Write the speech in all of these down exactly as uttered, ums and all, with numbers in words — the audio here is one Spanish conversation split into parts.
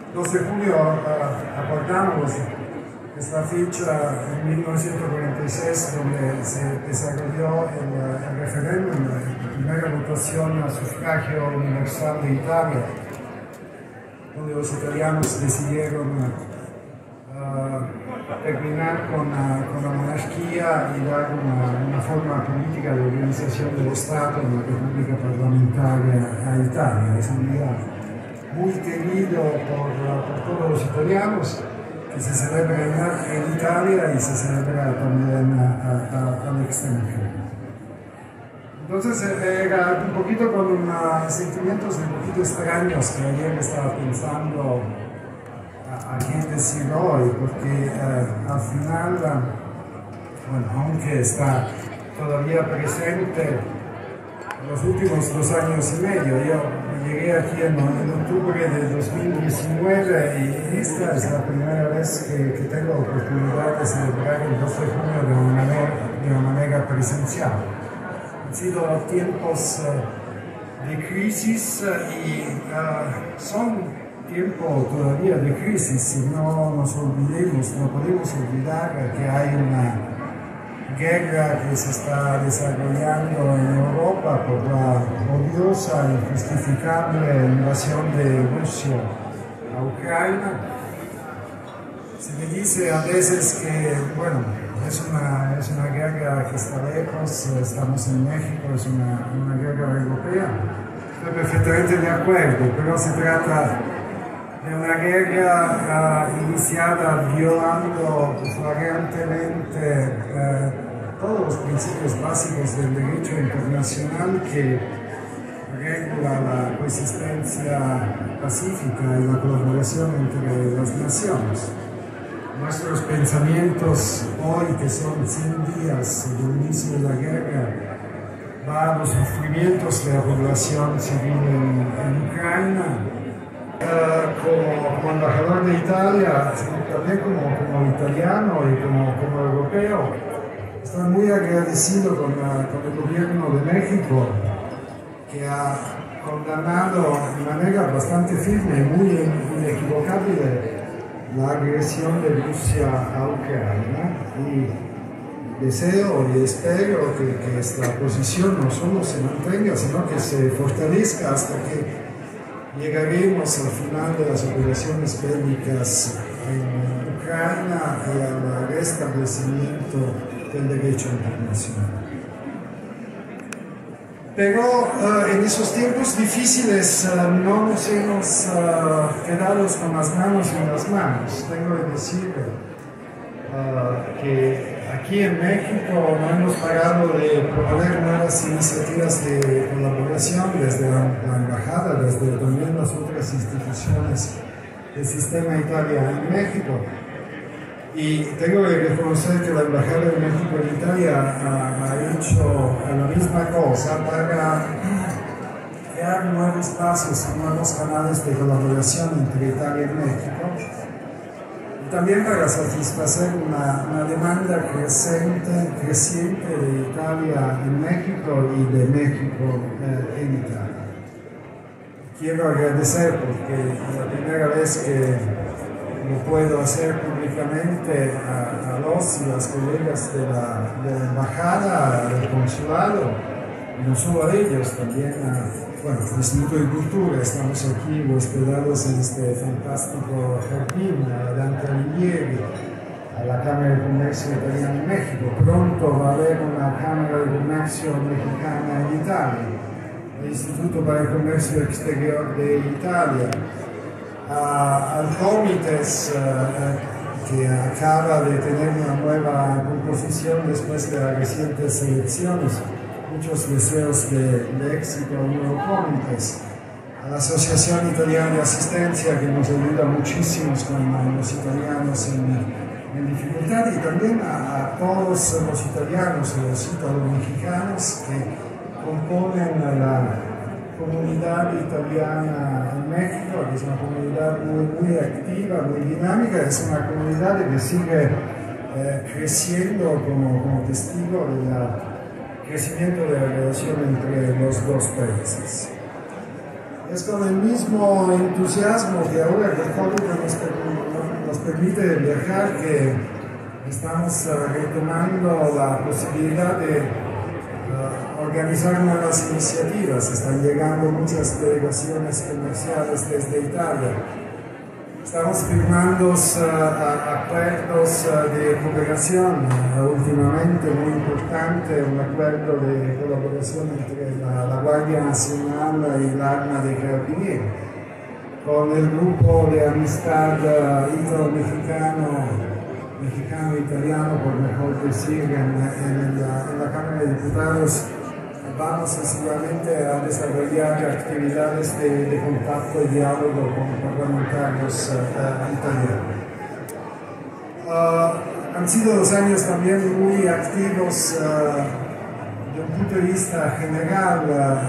dos de julio, uh, acordamos, es la fecha en mil novecientos cuarenta y seis donde se desarrolló el, el referéndum, la primera votación a sufragio universal de Italia, donde los italianos decidieron uh, terminar con, uh, con la monarquía y dar una, una forma política de organización del Estado en la República Parlamentaria a Italia. Es un día muy querido por, por todos los italianos, que se celebra en, en Italia y se celebra también a, a, al extranjero. Entonces era un poquito con una, sentimientos un poquito extraños que ayer estaba pensando a, a quién decir hoy, porque eh, al final, bueno, aunque está todavía presente los últimos dos años y medio, yo llegué aquí en, en octubre de dos mil diecinueve y esta es la primera vez que, que tengo la oportunidad de celebrar el dos de junio de una manera, de una manera presencial. Han sido tiempos uh, de crisis uh, y uh, son tiempos todavía de crisis. Si no nos olvidemos, no podemos olvidar que hay una guerra que se está desarrollando en Europa por la odiosa e injustificable invasión de Rusia a Ucrania. Se me dice a veces que, bueno, es una, es una guerra que está lejos, estamos en México, es una, una guerra europea. Estoy perfectamente de acuerdo, pero se trata de una guerra uh, iniciada violando flagrantemente uh, todos los principios básicos del derecho internacional que regula la coexistencia pacífica y la colaboración entre las naciones. Nuestros pensamientos hoy, que son cien días del inicio de la guerra, van a los sufrimientos de la población civil en, en Ucrania. Uh, como, como embajador de Italia, también como, como italiano y como, como europeo, estoy muy agradecido con, la, con el gobierno de México, que ha condenado de manera bastante firme y muy inequivocable la agresión de Rusia a Ucrania. Y deseo y espero que, que esta posición no solo se mantenga, sino que se fortalezca hasta que llegaremos al final de las operaciones bélicas en Ucrania y al restablecimiento del derecho internacional. Pero uh, en esos tiempos difíciles uh, no nos hemos uh, quedado con las manos en las manos. Tengo que decir uh, que aquí en México no hemos parado de promover nuevas iniciativas de colaboración desde la, la embajada, desde también las otras instituciones del sistema Italia en México. Y tengo que reconocer que la Embajada de México en Italia ha, ha hecho la misma cosa para crear nuevos pasos, nuevos canales de colaboración entre Italia y México. Y también para satisfacer una, una demanda creciente, creciente de Italia en México y de México eh, en Italia. Quiero agradecer porque es la primera vez que lo puedo hacer públicamente a, a los y las colegas de la, de la embajada, del consulado, y no solo a ellos, también a, bueno, al Instituto de Cultura. Estamos aquí hospedados en este fantástico jardín, a Dante Alighieri, a la Cámara de Comercio Italiana en México. Pronto va a haber una Cámara de Comercio Mexicana en Italia, el Instituto para el Comercio Exterior de Italia, Uh, al Comites, uh, que acaba de tener una nueva composición después de las recientes elecciones. Muchos deseos de, de éxito al nuevo Comites. A la Asociación Italiana de Asistencia, que nos ayuda muchísimo con los italianos en, en dificultad, y también a, a todos los italianos y los italo-mexicanos que componen la comunidad italiana en México, que es una comunidad muy, muy activa, muy dinámica, es una comunidad que sigue eh, creciendo como, como testigo del crecimiento de la relación entre los dos países. Es con el mismo entusiasmo que ahora que el COVID nos, nos permite viajar que estamos uh, retomando la posibilidad de uh, organizar nuevas iniciativas. Están llegando muchas delegaciones comerciales desde Italia. Estamos firmando uh, acuerdos uh, de cooperación, uh, últimamente muy importante, un acuerdo de colaboración entre la, la Guardia Nacional y la Arma de Carabinieri, con el grupo de amistad uh, italo-mexicano, mexicano-italiano, por mejor decir, en, en, la, en la Cámara de Diputados. Vamos seguramente a desarrollar actividades de, de contacto y diálogo con parlamentarios uh, italianos. Uh, han sido dos años también muy activos uh, desde un punto de vista general,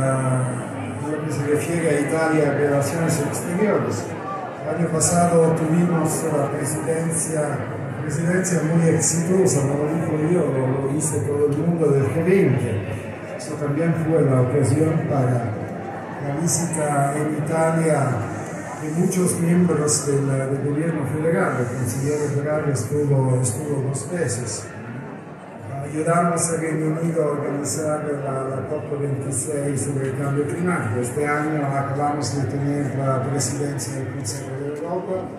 uh, lo que se refiere a Italia, a relaciones exteriores. El año pasado tuvimos la presidencia, presidencia muy exitosa, no lo digo yo, lo, lo hizo todo el mundo del G veinte. Eso también fue la ocasión para la visita en Italia de muchos miembros del, del gobierno federal. El canciller federal estuvo, estuvo dos veces. Ayudamos al Reino Unido a organizar la, la COP veintiséis sobre el cambio climático. Este año acabamos de tener la presidencia del Consejo de Europa.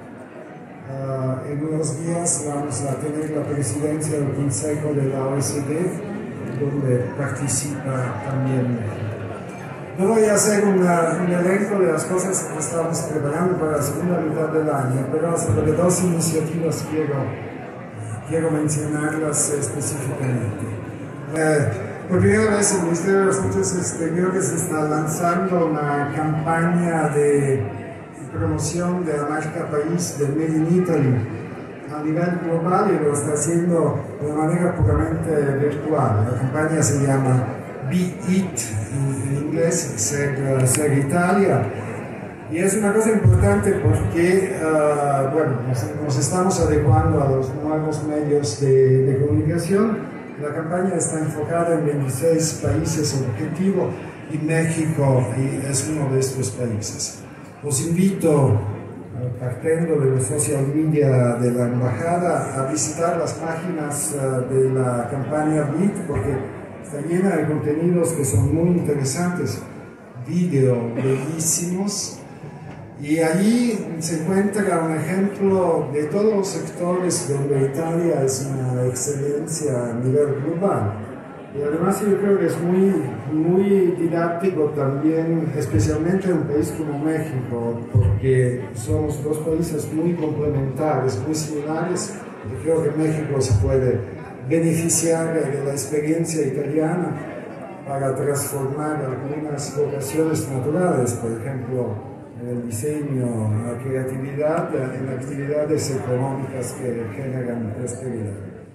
Uh, en unos días vamos a tener la presidencia del Consejo de la O E C D, donde participa también México. No voy a hacer una, un elenco de las cosas que estamos preparando para la segunda mitad del año, pero sobre dos iniciativas quiero, quiero mencionarlas específicamente. Eh, por primera vez el Ministerio de Asuntos Exteriores está lanzando una campaña de promoción de la marca país del Made in Italy a nivel global, y lo está haciendo de manera puramente virtual. La campaña se llama Be It, en inglés, ser, ser Italia, y es una cosa importante porque uh, bueno, nos, nos estamos adecuando a los nuevos medios de, de comunicación. La campaña está enfocada en veintiséis países objetivo y México es uno de estos países. Os invito, partiendo de los social media de la embajada, a visitar las páginas uh, de la campaña B I T, porque está llena de contenidos que son muy interesantes, vídeos bellísimos, y allí se encuentra un ejemplo de todos los sectores donde Italia es una excelencia a nivel global. Y además yo creo que es muy, muy didáctico también, especialmente en un país como México, porque somos dos países muy complementarios, muy similares, y creo que México se puede beneficiar de la experiencia italiana para transformar algunas vocaciones naturales, por ejemplo, el diseño, la creatividad, en actividades económicas que generan prosperidad.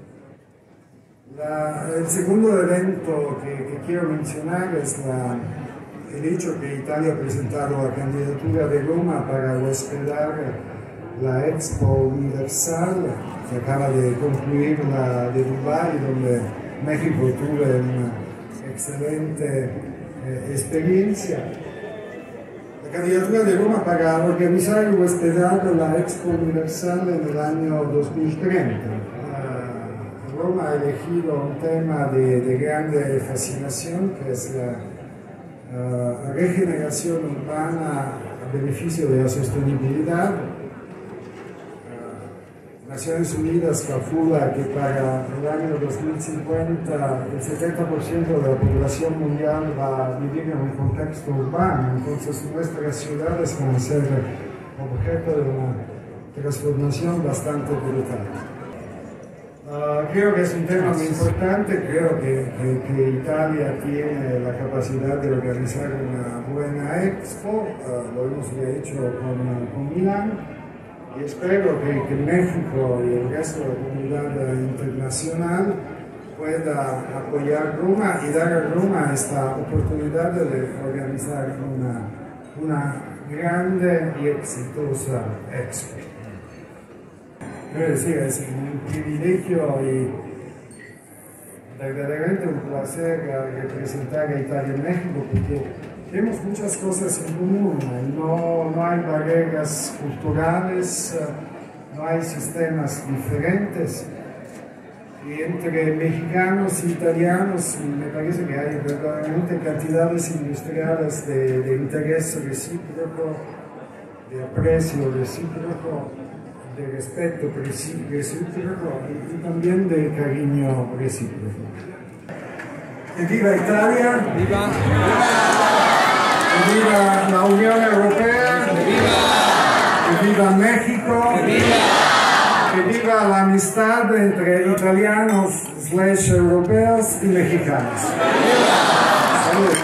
La, el segundo evento que, que quiero mencionar es la, el hecho que Italia ha presentado la candidatura de Roma para hospedar la Expo Universal, que acaba de concluir la de Dubái, donde México tuvo una excelente eh, experiencia. La candidatura de Roma para organizar y hospedar la Expo Universal en el año dos mil treinta. Roma ha elegido un tema de, de grande fascinación, que es la uh, regeneración urbana a beneficio de la sostenibilidad. Uh, Naciones Unidas calcula que para el año dos mil cincuenta el setenta por ciento de la población mundial va a vivir en un contexto urbano, entonces nuestras ciudades van a ser objeto de una transformación bastante brutal. Uh, creo que es un tema muy importante, creo que, que, que Italia tiene la capacidad de organizar una buena expo, uh, lo hemos ya hecho con, con Milán, y espero que, que México y el resto de la comunidad internacional pueda apoyar Roma y dar a Roma esta oportunidad de organizar una, una grande y exitosa expo. Quiero decir, es un privilegio y verdaderamente un placer representar a Italia en México, porque Tenemos muchas cosas en común, no, no hay barreras culturales, no hay sistemas diferentes. Y entre mexicanos y italianos me parece que hay verdaderamente cantidades industriales de, de interés recíproco, de aprecio recíproco, de respeto recíproco y, y también de cariño recíproco. Que viva Italia, ¡Viva! que viva la Unión Europea, ¡Que viva! que viva México, ¡Que viva! que viva la amistad entre italianos slash europeos y mexicanos. Salud.